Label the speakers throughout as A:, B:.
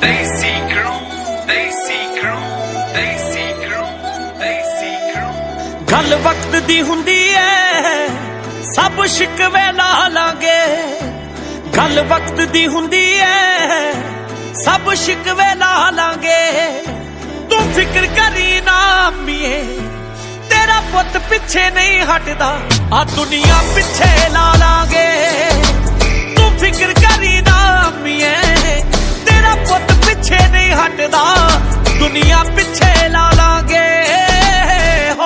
A: गल वक्त दी हुंदी है सब शिकवे ला लांगे। गल वक्त दी हुंदी है सब शिकवे ला लांगे। तू फिक्र करी ना मिए तेरा पुत पिछे नहीं हटदा आ दुनिया पिछे ला लांगे। तू फिक्र करी ना मिए तेरा पुत पिछे नहीं हटदा दुनिया पिछे ला लांगे। हो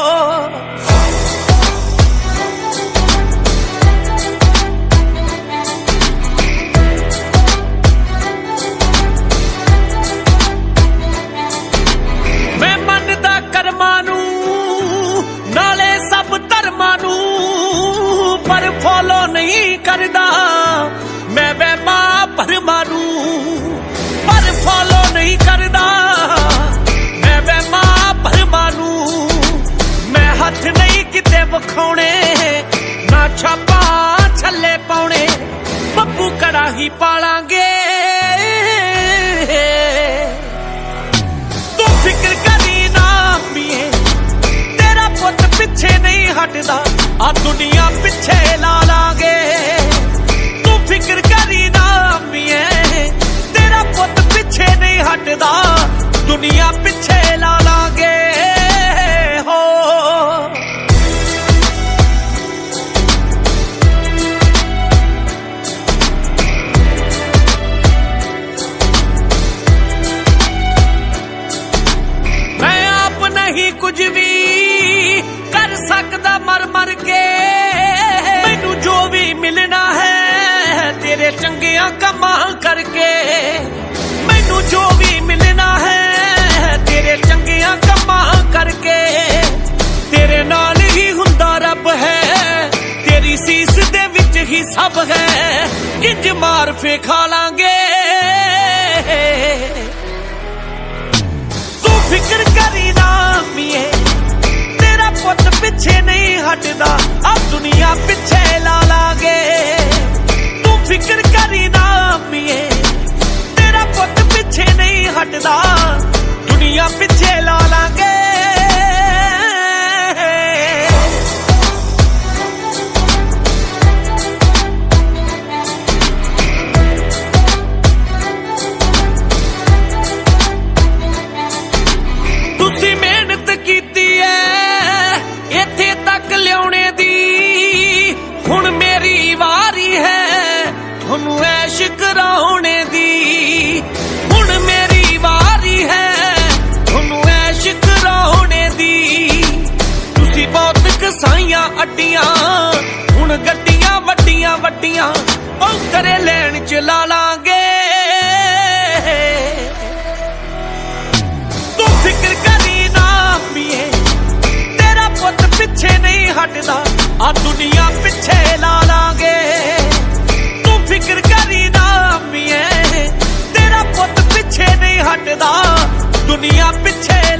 A: मैं मनदा कर्मां नू नाले सब धर्मां नू पर फॉलो नहीं करदा। मैं वहमा भरमां नू पर फॉलो नहीं करदा। मैं वहमा भरमां नू मैं हथ नहीं किते विखाउने ना छापा छल्ले पाउणे। बब्बू कड़ाही पालांगे। तू फिक्र करी ना मिए तेरा पुत पिछे नहीं हटदा आ दुनिया पिछे ला लांगे। तू फिक्र करी ना मिए तेरा पुत पिछे नहीं हटदा दुनिया पिछे ला लांगे। हो मैं आप नहीं कुछ भी कर सकदा मर मर के। मैनू जो भी मिलना है तेरे चंगियां कमां करके। मैनू जो भी मिलना है तेरे चंगियां कमां करके। तेरे नाल ही हुंदा रब है तेरी सीस दे विच ही सब है। इंज मार फे खा लांगे। तू फिक्र करी ना मिए तेरा पुत पिछे नहीं हटदा अब दुनिया पिछे ला लांगे। तू फिक्र करी ना मिए तेरा पुत पिछे नहीं हटदा दुनिया पिछे ला लांगे। तुसी मेहनत कीती है इत्थे तक लियाने दी। हुण मेरी वारी है थोनू ऐश कराउने दी। हुण मेरी वारी है थोनू ऐश कराउने दी। तुसी बहुत कसाइयां अड्डियां हुण गड्डियां वड्डियां वड्डियां औकरे लैन च ला लांगे। तू फिक्र करी ना मिए तेरा पुत पिछे नहीं हटदा आ दुनिया पिछे ला लांगे। तू फिक्र करी ना मिए तेरा पुत पिछे नहीं हटदा दुनिया पिछे